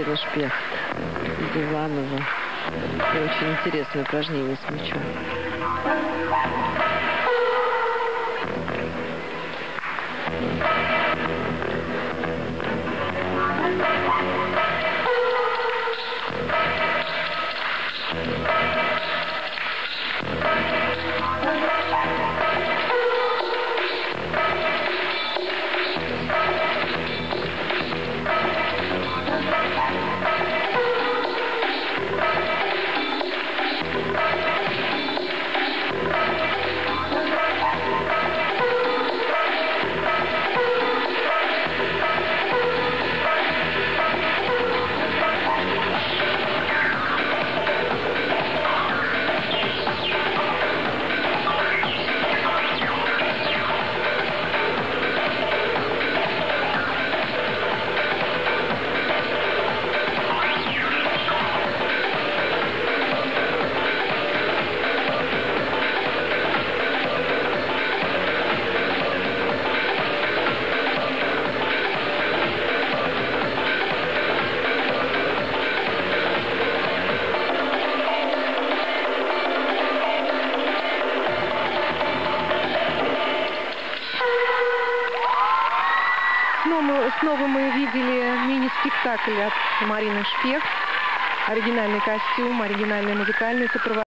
Марина Шпехт из Иваново. И очень интересное упражнение с мячом. Снова мы видели мини-спектакль от Марины Шпехт. Оригинальный костюм, оригинальное музыкальное сопровождение.